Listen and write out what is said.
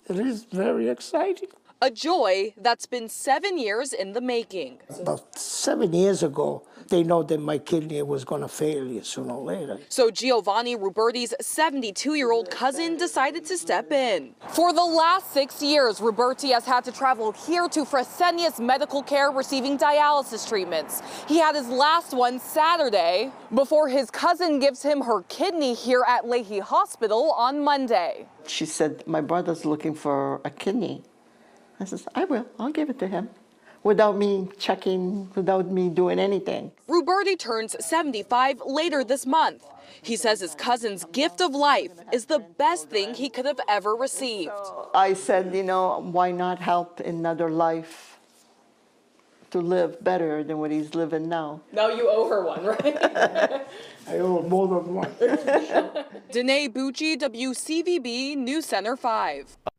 It is very exciting. A joy that's been 7 years in the making. About 7 years ago, they know that my kidney was going to fail sooner or later. So Giovanni Ruberti's 72-year-old cousin decided to step in. For the last 6 years, Ruberti has had to travel here to Fresenius Medical Care receiving dialysis treatments. He had his last one Saturday before his cousin gives him her kidney here at Leahy Hospital on Monday. She said, my brother's looking for a kidney. I says, I'll give it to him. Without me checking, without me doing anything. Ruberti turns 75 later this month. He says his cousin's gift of life is the best thing he could have ever received. I said, why not help another life to live better than what he's living now? Now you owe her one, right? I owe more than one. Danae Bucci, WCVB News Center 5.